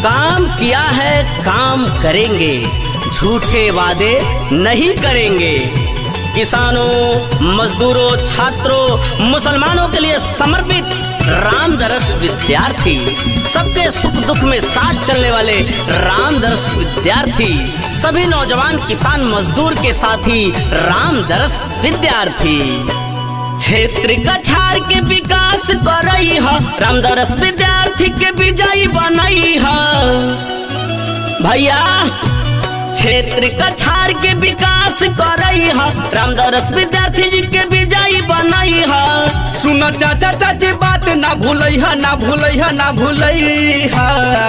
काम किया है काम करेंगे, झूठे वादे नहीं करेंगे। किसानों, मजदूरों, छात्रों, मुसलमानों के लिए समर्पित रामदरस विद्यार्थी, सबके सुख दुख में साथ चलने वाले रामदरस विद्यार्थी, सभी नौजवान किसान मजदूर के साथी रामदरस विद्यार्थी। क्षेत्र कछार के विकास करई है, रामदरस विद्यार्थी के विजयी बनई है। भैया क्षेत्र कछार के विकास करई है, रामदरस विद्यार्थी जी के विजयी बनई है। सुनो चाचा चाची बात ना भूलई है, ना भूलई है, ना भूलई है।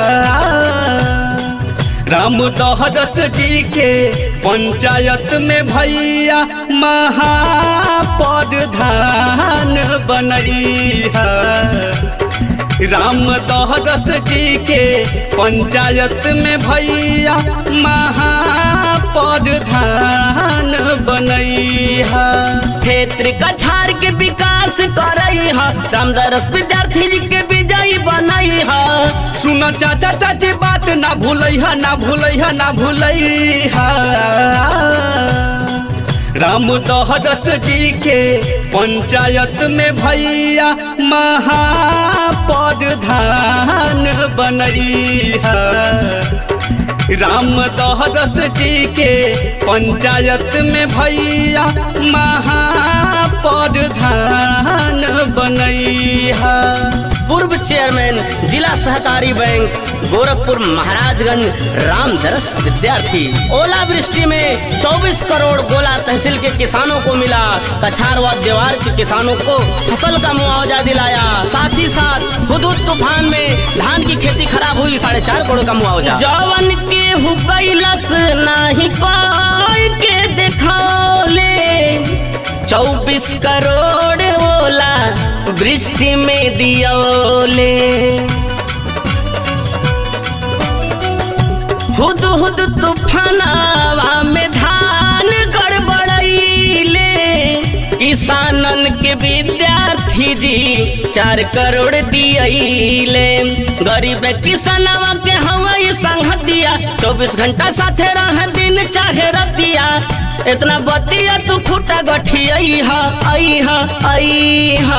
रामदरस जी के पंचायत में भैया महाप्रधान बनई है। रामदरस जी के पंचायत में भैया महाप्रधान बनई है। क्षेत्र कछार के विकास करई है, रामदरस विद्यार्थी जी के विजयी बनई है। सुनो चाचा चाची बात ना भूलई है, ना भूलई है, ना भूलई है। रामदरस जी के पंचायत में भैया महाप्रधान बनई है। रामदरस जी के पंचायत में भैया महाप्रधान बनई है। पूर्व चेयरमैन जिला सहकारी बैंक गोरखपुर महाराजगंज रामदरस विद्यार्थी। ओलावृष्टि में 24 करोड़ गोला तहसील के किसानों को मिला। कछार व देवार के किसानों को फसल का मुआवजा दिलाया। साथ ही साथ हुदहुद तूफान में धान की खेती खराब हुई, 4.5 करोड़ का मुआवजा। जवन के हुकैलस नाही कोई के देखौले, 24 करोड़ ओला वृष्टि में दियोले। हुदहुद तूफानवा में धान गड़बड़ैले, किसानन के विद्यार्थी जी 4 करोड़ दियैले। गरीब किसानवा के हवाई संगतिया 24 घंटा साथे रह दिन चाहे रतिया। इतना बतिया तू खुटा गठियाई हा आई हा आई हा।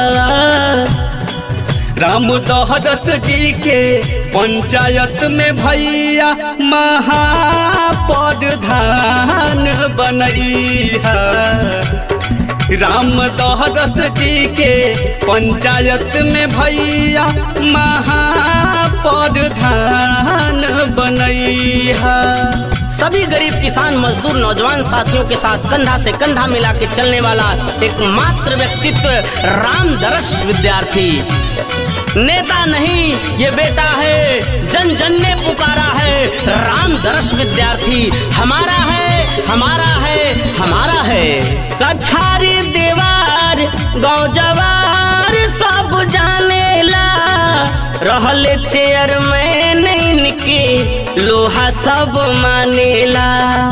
रामदरस जी के पंचायत में भैया महाप्रधान बनई है। रामदरस जी के पंचायत में भैया महाप्रधान बनई है। सभी गरीब किसान मजदूर नौजवान साथियों के साथ कंधा से कंधा मिला के चलने वाला एकमात्र व्यक्तित्व रामदरस विद्यार्थी। नेता नहीं ये बेटा है, जन जन ने पुकारा है। रामदरस विद्यार्थी हमारा है, हमारा है, हमारा है। कछारी देवार गाँव जवार सब जानेला, रहले चेयरमैन इनके लोहा सब मानेला।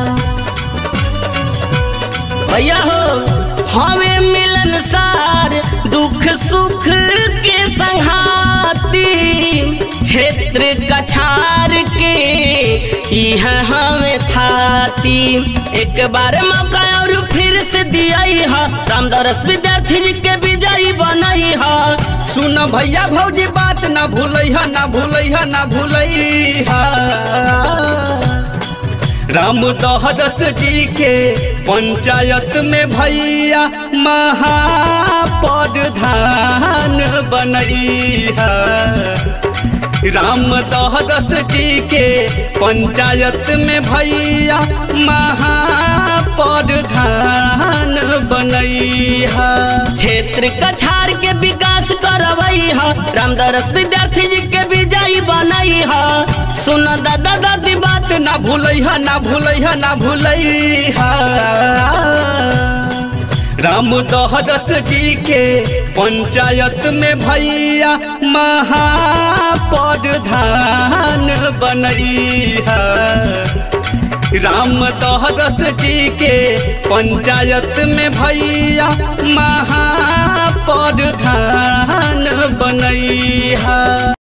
भैया हो हमें मिलनसार दुख सुख के संघाती, क्षेत्र कछार के यह हमें थाती। एक बार मौका और फिर से दिया है, रामदरस विद्यार्थी जी के विजयी बनई है। सुन भैया भौजी बात ना भूलई है, ना भूलई है, ना भूलई है। रामदरस जी के पंचायत में भैया महाप्रधान बनई है। रामदरस जी के पंचायत में भैया महाप्रधान बनई है। क्षेत्र कछार के विकास करवई है, रामदरस विद्यार्थी जी के विजयी बनई है। सुन दादा दादी बात ना भूलई है, ना भूलई है, ना भूलई है। रामदरस जी के पंचायत में भैया महाप्रधान बनई है। रामदरस जी के पंचायत में भैया महाप्रधान बनई है।